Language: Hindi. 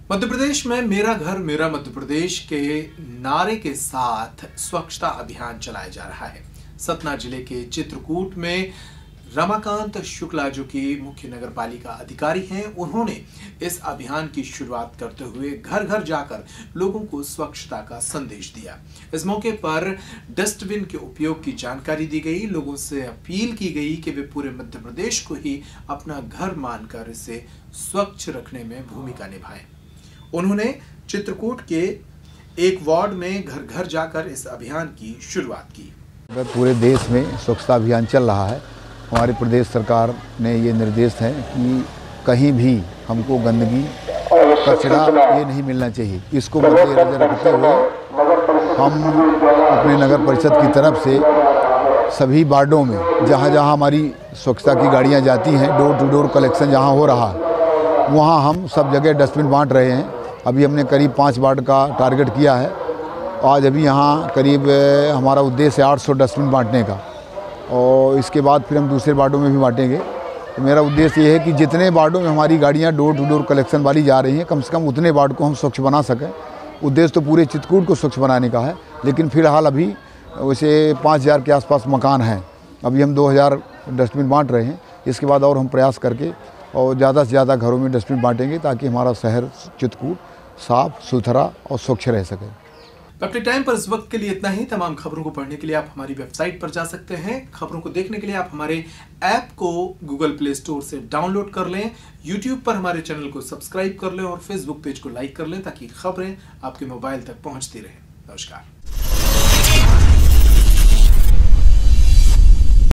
मध्य प्रदेश में मेरा घर मेरा मध्य प्रदेश के नारे के साथ स्वच्छता अभियान चलाया जा रहा है। सतना जिले के चित्रकूट में रमाकांत शुक्ला जो कि मुख्य नगर पालिका अधिकारी हैं, उन्होंने इस अभियान की शुरुआत करते हुए घर घर जाकर लोगों को स्वच्छता का संदेश दिया। इस मौके पर डस्टबिन के उपयोग की जानकारी दी गई। लोगों से अपील की गई कि वे पूरे मध्य प्रदेश को ही अपना घर मानकर इसे स्वच्छ रखने में भूमिका निभाएं। उन्होंने चित्रकूट के एक वार्ड में घर घर जाकर इस अभियान की शुरुआत की। पूरे देश में स्वच्छता अभियान चल रहा है। हमारी प्रदेश सरकार ने ये निर्देश है कि कहीं भी हमको गंदगी कचरा ये नहीं मिलना चाहिए। इसको मद्देनजर रखते हुए हम अपने नगर परिषद की तरफ से सभी वार्डों में जहाँ जहाँ हमारी स्वच्छता की गाड़ियाँ जाती हैं, डोर टू डोर कलेक्शन जहाँ हो रहा है, वहाँ हम सब जगह डस्टबिन बांट रहे हैं। अभी हमने करीब 5 वार्ड का टारगेट किया है। आज अभी यहाँ करीब हमारा उद्देश्य है 800 डस्टबिन बांटने का, और इसके बाद फिर हम दूसरे वार्डों में भी बांटेंगे। तो मेरा उद्देश्य ये है कि जितने वार्डों में हमारी गाड़ियाँ डोर टू डोर कलेक्शन वाली जा रही हैं, कम से कम उतने वार्ड को हम स्वच्छ बना सकें। उद्देश्य तो पूरे चित्रकूट को स्वच्छ बनाने का है, लेकिन फ़िलहाल अभी वैसे 5000 के आसपास मकान हैं। अभी हम 2000 डस्टबिन बांट रहे हैं। इसके बाद और हम प्रयास करके और ज़्यादा से ज़्यादा घरों में डस्टबिन बांटेंगे ताकि हमारा शहर चित्रकूट साफ़ सुथरा और स्वच्छ रह सके। पब्लिक टाइम पर इस वक्त के लिए इतना ही। तमाम खबरों को पढ़ने के लिए आप हमारी वेबसाइट पर जा सकते हैं। खबरों को देखने के लिए आप हमारे ऐप को गूगल प्ले स्टोर से डाउनलोड कर लें। यूट्यूब पर हमारे चैनल को सब्सक्राइब कर लें और फेसबुक पेज को लाइक कर लें ताकि खबरें आपके मोबाइल तक पहुंचती रहें। नमस्कार।